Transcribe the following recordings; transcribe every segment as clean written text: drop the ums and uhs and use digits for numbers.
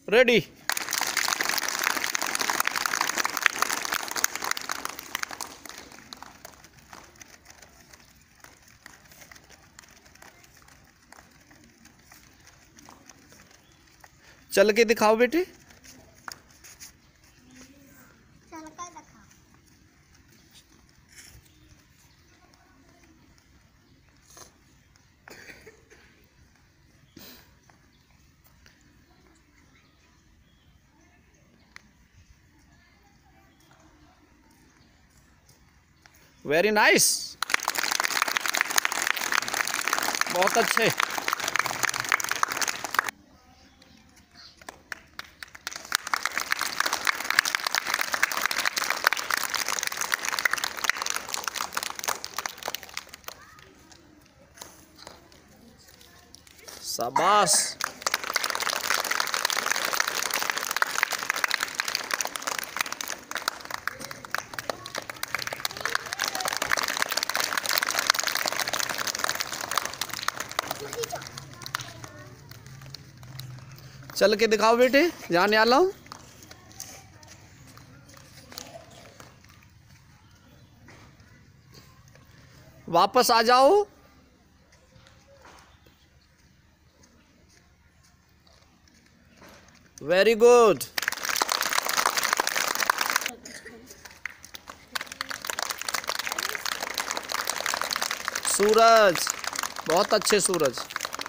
Ready. चल के दिखाओ बेटे। चल कर दिखाओ। वेरी नाइस, बहुत अच्छे। शाबाश। चल के दिखाओ बेटे, जाने वाला हूं। वापस आ जाओ। Very good. सूरज, बहुत अच्छे Suraj.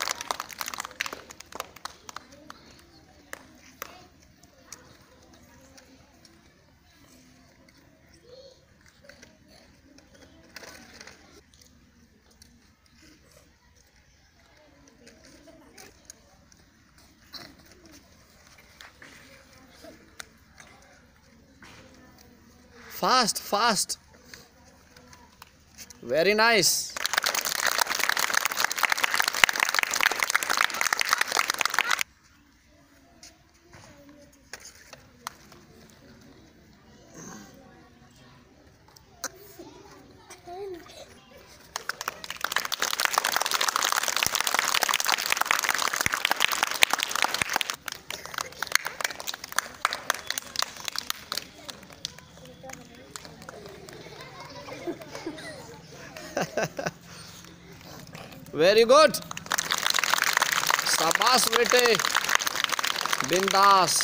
Fast fast, very nice. Very good, शाबाश बेटे, बिंदास।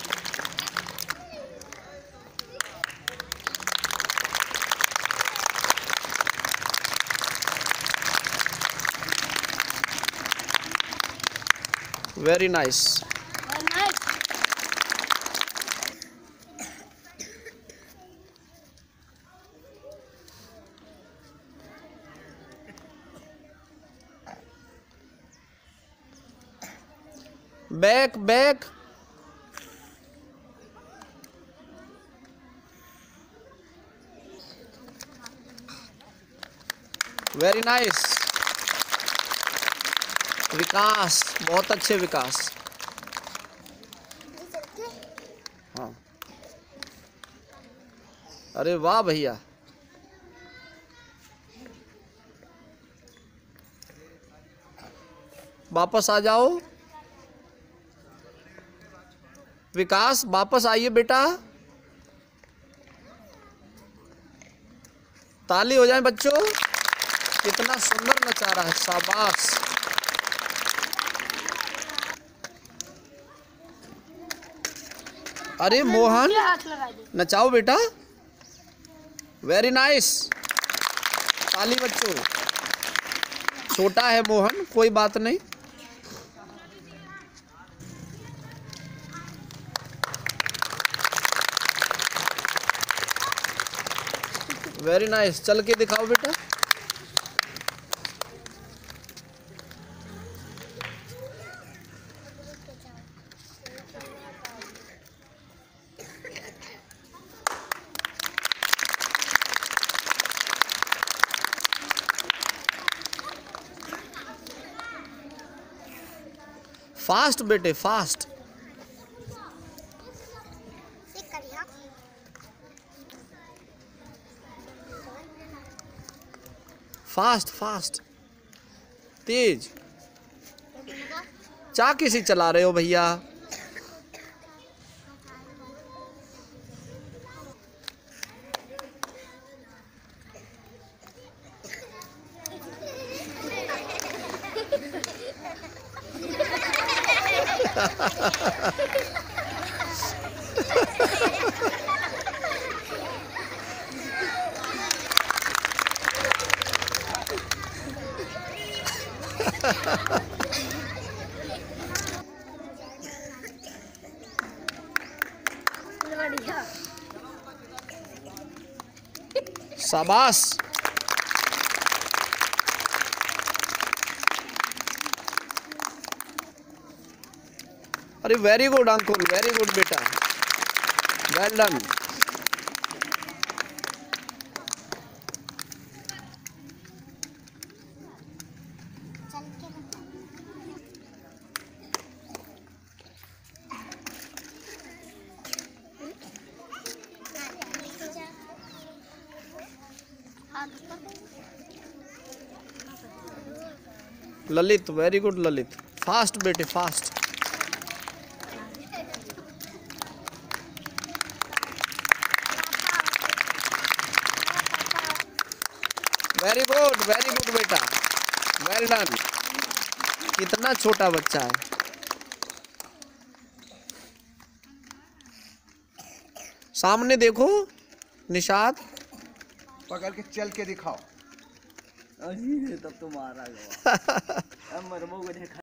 Very nice. Back back. Very nice. Vikas, बहुत अच्छे विकास। हाँ, अरे वाह भैया। वापस आ जाओ। विकास वापस आइए बेटा। ताली हो जाए बच्चों। कितना सुंदर नचा रहा है, शाबाश। अरे मोहन, नचाओ बेटा। वेरी नाइस, ताली बच्चों। छोटा है मोहन, कोई बात नहीं। वेरी नाइस, चल के दिखाओ बेटा। फास्ट बेटे, फास्ट। फास्ट फास्ट, तेज। चा किसी चला रहे हो भैया? बढ़िया। शाबाश। अरे very good Ankul, very good बेटा, वेल डन। चल के दिखा। Lalit very good Lalit, fast बेटे फास्ट। वेरी गुड बेटा, वेल डन। कितना छोटा बच्चा है। सामने देखो निशात। पकड़ के चल के दिखाओ। तब तो मारा गया। अब मरमो को देखा।